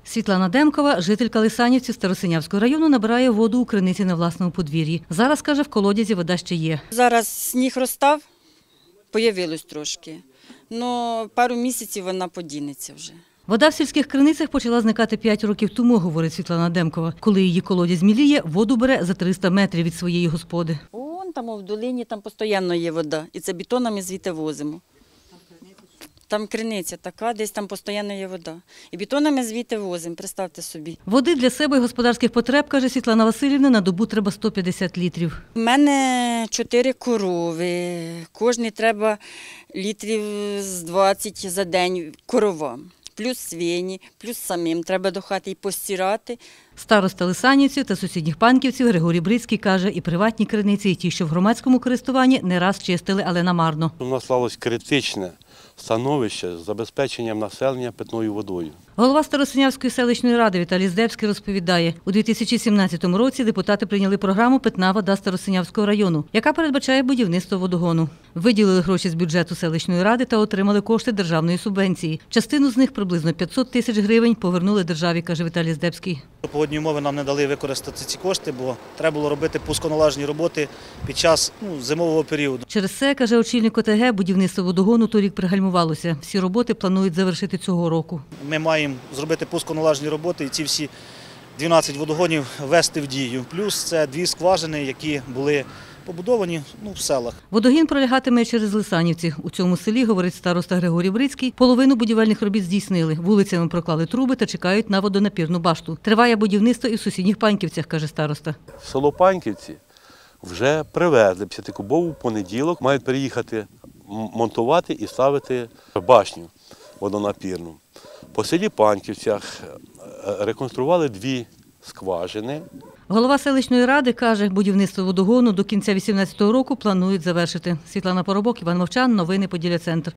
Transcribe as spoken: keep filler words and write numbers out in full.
Світлана Демкова, жителька Лисанівців Старосинявського району, набирає воду у криниці на власному подвір'ї. Зараз, каже, в колодязі вода ще є. Зараз сніг розтав, появилось трошки, але пару місяців вона подінеться вже. Вода в сільських криницях почала зникати п'ять років тому, говорить Світлана Демкова. Коли її колодязь міліє, воду бере за триста метрів від своєї господи. Вон там в долині там постійно є вода, і це бетонами звідти возимо. Там криниця така, десь там постійно є вода. І бетонами звідти возимо, представте собі. Води для себе і господарських потреб, каже Світлана Василівна, на добу треба сто п'ятдесят літрів. У мене чотири корови, кожній треба літрів з двадцять за день коровам. Плюс свині, плюс самим треба до хати і постирати. Староста Лисанівців та сусідніх Панківців Григорій Брицький каже, і приватні криниці, і ті, що в громадському користуванні, не раз чистили, але намарно. У нас склалось критичне становище з забезпеченням населення питною водою. Голова Старосинявської селищної ради Віталій Здебський розповідає, у дві тисячі сімнадцятому році депутати прийняли програму «Питна вода Старосинявського району», яка передбачає будівництво водогону. Виділили гроші з бюджету селищної ради та отримали кошти державної субвенції. Частину з них, приблизно п'ятсот тисяч гривень, повернули державі, каже Віталій Здебський. Погодні умови нам не дали використати ці кошти, бо треба було робити пусконаладжені роботи під час ну, зимового періоду. Через це, каже очільник ОТГ, будівництво водогону торік пригальмувалося. Всі роботи планують завершити цього року. Ми маємо зробити пусконаладжені роботи і ці всі дванадцять водогонів ввести в дію. Плюс це дві скважини, які були побудовані ну, в селах. Водогін пролягатиме через Лисанівці. У цьому селі, говорить староста Григорій Брицький, половину будівельних робіт здійснили. Вулицями проклали труби та чекають на водонапірну башту. Триває будівництво і в сусідніх Панківцях, каже староста. Село Панківці вже привезли п'ятикубову в понеділок, мають переїхати монтувати і ставити башню водонапірну. По селі Панківцях реконструювали дві скважини. Голова селищної ради каже, будівництво водогону до кінця дві тисячі вісімнадцятого року планують завершити. Світлана Поробок, Іван Мовчан, новини Поділля Центр.